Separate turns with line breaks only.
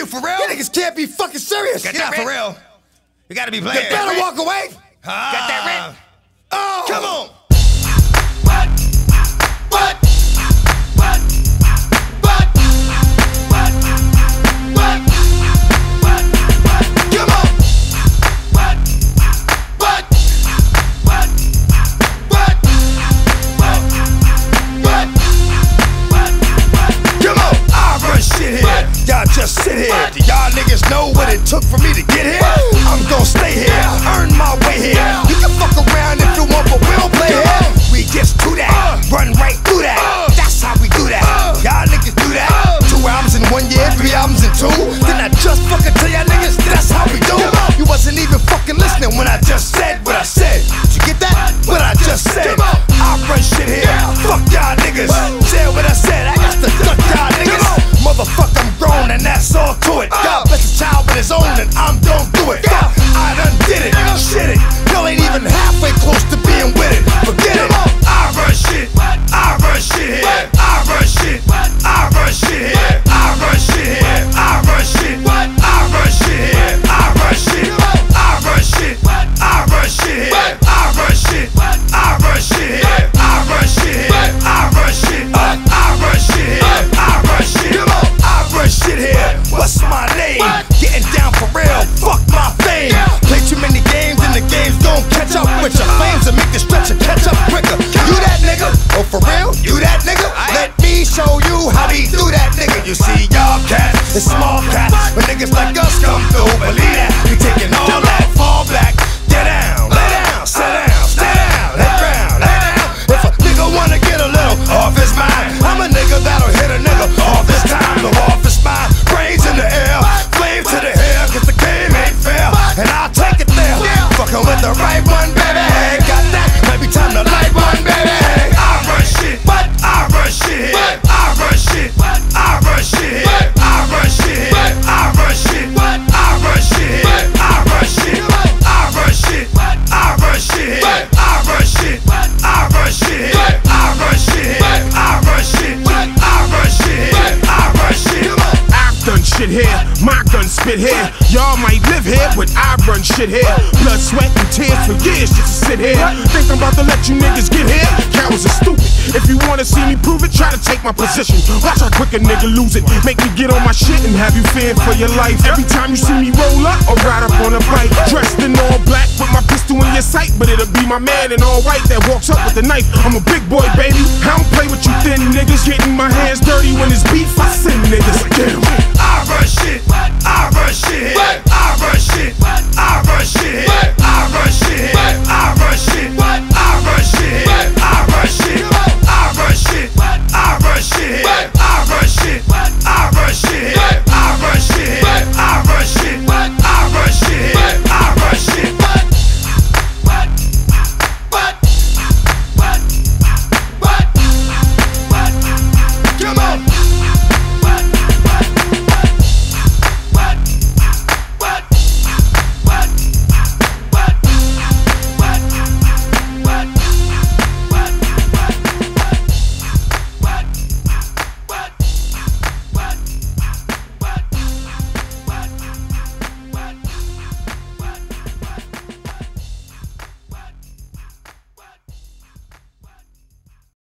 for real?
You niggas can't be fucking serious.
Get that for real. You gotta be playing.
You better walk away.
Got that rent?
Oh.
Come on.
What? What? What? What? What? What? What? Come on. What? What? What? What? What? What? Come on. I run shit here. Y'all just sit here. Do y'all niggas know what it took for me to get here? I'm gon' stay here, earn my way here. You can fuck around if you want, but we don't play here. We just do that, run right through that. That's how we do that. Y'all niggas do that. 2 albums in 1 year, 3 albums in 2. Didn't I just fucking tell y'all niggas that's how we do? You wasn't even fucking listening when I just said what I said. Did you get that? What I just said. I run shit here. Fuck y'all niggas. Said what I said. I got to duck y'all niggas. Motherfucker, I'm grown and that's all to it. God bless a child with his own and I'm gon' do it. I done did it, shit it. Y'all ain't even halfway close to being with it. Forget it. I run shit. I run shit here. I run shit. I run shit here. I run shit here. I run shit. I run shit here. I run shit. I run shit. I run shit here. I run shit. I run shit here. I run shit here. I run shit. I run shit here. I run shit. I run shit here. What's my name? Getting down for real. Fuck my fame. Play too many games and the games don't catch up with your flames and make the stretcher catch up quicker. You that nigga? Oh, for real? You that nigga? Let me show you how we do that, nigga. You see, y'all cats, it's small cats, but niggas like us come through. Believe that, we taking all that. Fall back, get down, lay down, sit down, stay down, lay down, lay down. If a nigga wanna get a little off his mind, I'm a nigga that'll hit a nigga off his time. No off his mind, brains in the air, flames to the hair, cause the game ain't fair, and I'll take it there. Fucking with the right one, baby. Got that? Might be time to light one, baby. I run shit, I run shit here. I run shit, I run shit here. I run shit here. I run shit, I run shit here. I run shit, I run shit, I run shit here. I run shit, I run shit here. I run shit here. I run shit, I run shit here. I run shit.
I've done shit here, my gun spit here. Y'all might live here, but I run shit here. Blood, sweat, and tears for years just to sit here. Think I'm about to let you niggas get here? Cowards are stupid. If you wanna see me prove it, try to take my position. Watch how quick a nigga lose it. Make me get on my shit and have you fearing for your life. Every time you see me roll up or ride up on a bike, dressed in all black with my pistol in your sight, but it'll be my man in all white that walks up with the knife. I'm a big boy, baby. I don't play with you thin niggas. Getting my hands dirty when it's beef, I send niggas. Damn.